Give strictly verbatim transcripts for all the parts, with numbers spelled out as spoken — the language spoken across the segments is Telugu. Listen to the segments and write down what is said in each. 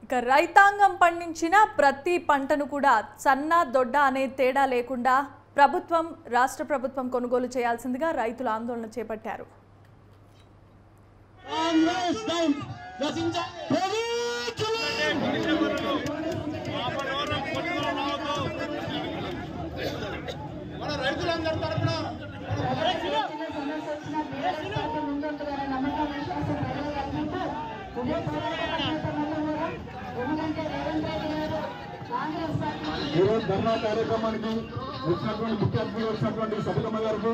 ఇక రైతాంగం పండించిన ప్రతి పంటను కూడా సన్న దొడ్డ అనే తేడా లేకుండా ప్రభుత్వం రాష్ట్ర ప్రభుత్వం కొనుగోలు చేయాల్సిందిగా రైతులు ఆందోళన చేపట్టారు. ధర్నా కార్యక్రమానికి వచ్చినటువంటి ముఖ్య అతిథులు వచ్చినటువంటి సబితమ్మ గారికి,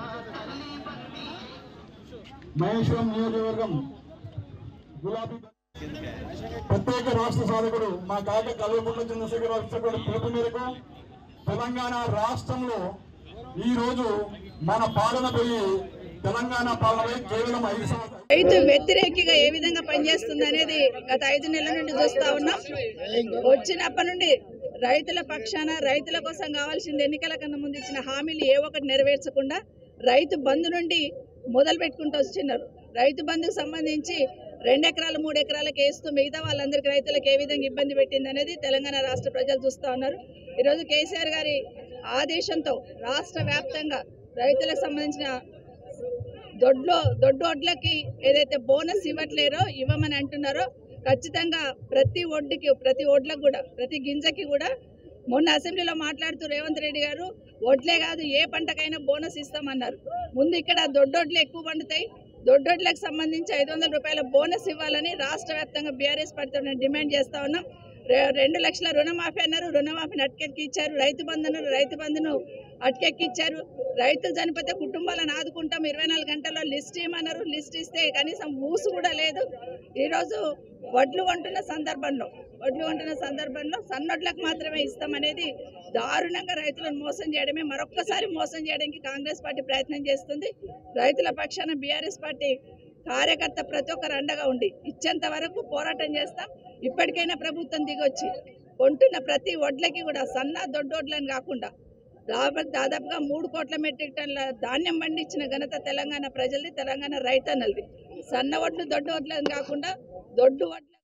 మహేశ్వరం నియోజకవర్గం గులాబీ ప్రత్యేక రాష్ట్ర సాధకుడు మా కాక కల్వకుంట్ల చంద్రశేఖర్ వచ్చినటువంటి పిలుపు మేరకు తెలంగాణ రాష్ట్రంలో ఈ రోజు మన పాలన పోయి తెలంగాణ పాలనపై కేవలం ఐదు సంవత్సరాలు రైతు వ్యతిరేకిగా ఏ విధంగా పనిచేస్తుంది అనేది గత ఐదు నెలల నుండి చూస్తా ఉన్నాం. వచ్చినప్పటి నుండి రైతుల పక్షాన రైతుల కోసం కావాల్సింది ఎన్నికల కన్నా ముందు ఇచ్చిన హామీలు ఏ ఒక్కటి నెరవేర్చకుండా రైతు బంధు నుండి మొదలు పెట్టుకుంటూ వచ్చినారు. రైతు బంధుకు సంబంధించి రెండు ఎకరాలు మూడు ఎకరాలకు వేస్తూ మిగతా వాళ్ళందరికీ రైతులకు ఏ విధంగా ఇబ్బంది పెట్టింది అనేది తెలంగాణ రాష్ట్ర ప్రజలు చూస్తూ ఉన్నారు. ఈరోజు కేసీఆర్ గారి ఆదేశంతో రాష్ట్ర వ్యాప్తంగా రైతులకు సంబంధించిన దొడ్లో దొడ్డొడ్లకి ఏదైతే బోనస్ ఇవ్వట్లేరో ఇవ్వమని అంటున్నారో ఖచ్చితంగా ప్రతి ఒడ్డుకి ప్రతి ఒడ్లకు కూడా ప్రతి గింజకి కూడా మొన్న అసెంబ్లీలో మాట్లాడుతూ రేవంత్ రెడ్డి గారు ఒడ్లే కాదు ఏ పంటకైనా బోనస్ ఇస్తామన్నారు. ముందు ఇక్కడ దొడ్డొడ్లు ఎక్కువ పండుతాయి, దొడ్డొడ్లకు సంబంధించి ఐదు వందల రూపాయల బోనస్ ఇవ్వాలని రాష్ట్ర వ్యాప్తంగా బీఆర్ఎస్ పార్టీతో డిమాండ్ చేస్తా ఉన్నాం. రెండు లక్షల రుణమాఫీ అన్నారు, రుణమాఫీని అటకెక్కి ఇచ్చారు. రైతు బంధు అన్నారు, రైతు బంధును అటకెక్కి ఇచ్చారు. రైతులు చనిపోతే కుటుంబాలను ఆదుకుంటాం ఇరవై నాలుగు గంటల్లో లిస్ట్ ఇవ్వమన్నారు, లిస్ట్ ఇస్తే కనీసం ఊసు కూడా లేదు. ఈరోజు వడ్లు కొంటున్న సందర్భంలో వడ్లు కొంటున్న సందర్భంలో సన్నొడ్లకు మాత్రమే ఇస్తామనేది దారుణంగా రైతులను మోసం చేయడమే, మరొక్కసారి మోసం చేయడానికి కాంగ్రెస్ పార్టీ ప్రయత్నం చేస్తుంది. రైతుల పక్షాన బీఆర్ఎస్ పార్టీ కార్యకర్త ప్రతి ఒక్కరు అండగా ఉండి ఇచ్చేంత వరకు పోరాటం చేస్తాం. ఇప్పటికైనా ప్రభుత్వం దిగొచ్చి కొంటున్న ప్రతి వడ్లకి కూడా సన్న దొడ్డొడ్లని కాకుండా దాదాపుగా మూడు కోట్ల మెట్రిక్ టన్ల ధాన్యం పండించిన ఘనత తెలంగాణ ప్రజలది, తెలంగాణ రైతన్నలది. సన్న వడ్లు దొడ్డు వడ్లని కాకుండా దొడ్డు వడ్ల